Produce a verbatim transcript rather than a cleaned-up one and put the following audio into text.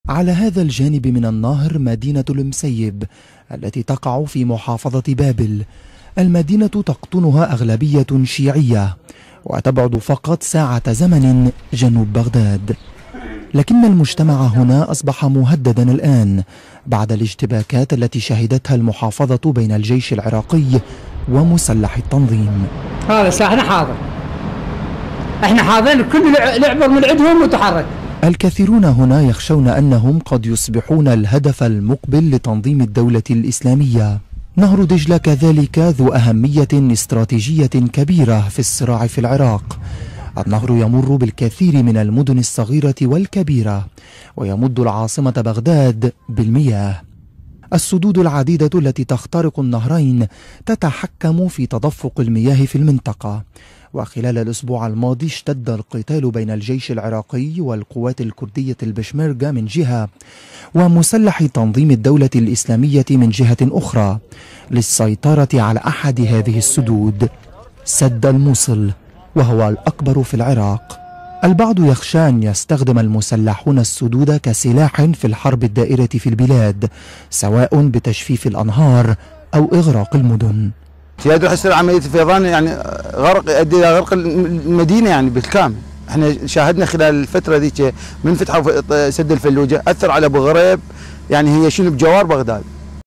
على هذا الجانب من النهر مدينة المسيب التي تقع في محافظة بابل. المدينة تقطنها أغلبية شيعية وتبعد فقط ساعة زمن جنوب بغداد، لكن المجتمع هنا أصبح مهددا الآن بعد الاشتباكات التي شهدتها المحافظة بين الجيش العراقي ومسلح التنظيم. هذا سلاحنا حاضر، احنا حاضرين، كل لعبر من عندهم متحرك. الكثيرون هنا يخشون أنهم قد يصبحون الهدف المقبل لتنظيم الدولة الإسلامية. نهر دجلة كذلك ذو أهمية استراتيجية كبيرة في الصراع في العراق. النهر يمر بالكثير من المدن الصغيرة والكبيرة ويمد العاصمة بغداد بالمياه. السدود العديدة التي تخترق النهرين تتحكم في تدفق المياه في المنطقة. وخلال الأسبوع الماضي اشتد القتال بين الجيش العراقي والقوات الكردية البشمركة من جهة ومسلح تنظيم الدولة الإسلامية من جهة أخرى للسيطرة على أحد هذه السدود، سد الموصل، وهو الأكبر في العراق. البعض يخشى أن يستخدم المسلحون السدود كسلاح في الحرب الدائرة في البلاد، سواء بتجفيف الأنهار أو إغراق المدن. يقدر يصير عملية الفيضان يعني غرق يؤدي إلى غرق المدينة يعني بالكامل. احنا شاهدنا خلال الفترة ذيك من فتحوا سد الفلوجة أثر على أبو غريب، يعني هي شنو بجوار بغداد.